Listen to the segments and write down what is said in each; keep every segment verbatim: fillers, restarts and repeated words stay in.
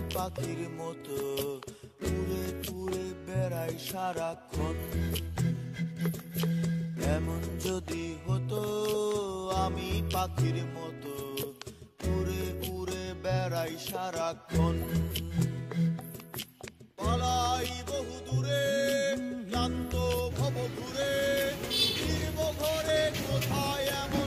পাখির মতো উড়ে উড়ে বেড়াই সারাক্ষণ। এমন যদি হতো আমি পাখির মতো উড়ে উড়ে বেড়াই সারাক্ষণ। পালাই বহু দূরে ক্লান্ত ভব ঘুরে ফিরব ঘরে কোথায় এমন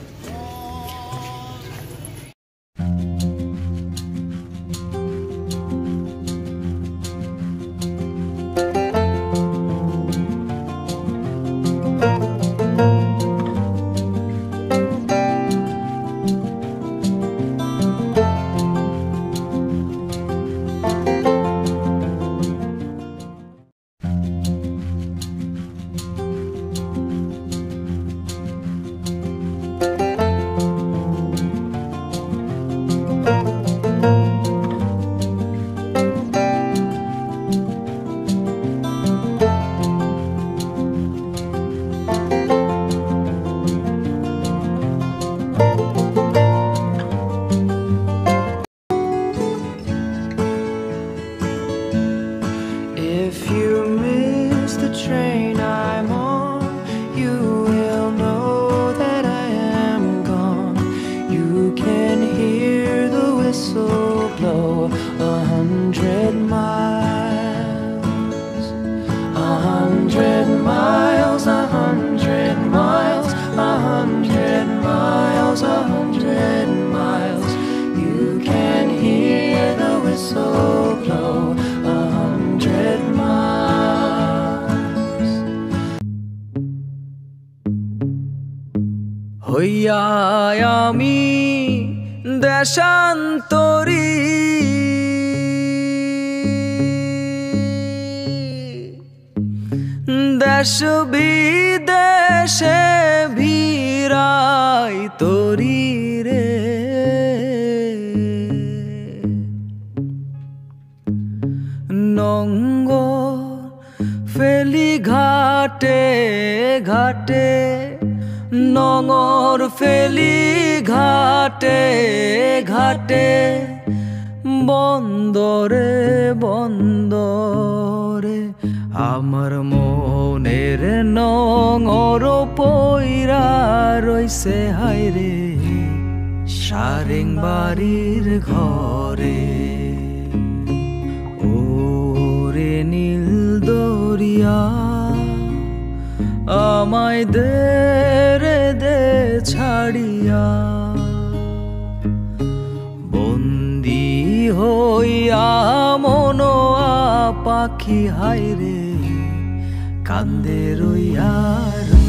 হইয়া আমি দেশান্তরী দেশ বিদেশে ভিড়াই তরি রে নঙ্গর ফেলি ঘাটে ঘাটে নঙর ফেলি ঘাটে ঘাটে বন্দরে বন্দরে আমার মনের নঙর পইরা রইছে হায়রে সারেং বাড়ির ঘরে ওরে নীল দরিয়া আমায় দে রে দে ছাড়িয়া বন্দি হইয়া মনোয়া পাখি হায়রে কান্দে রইয়া।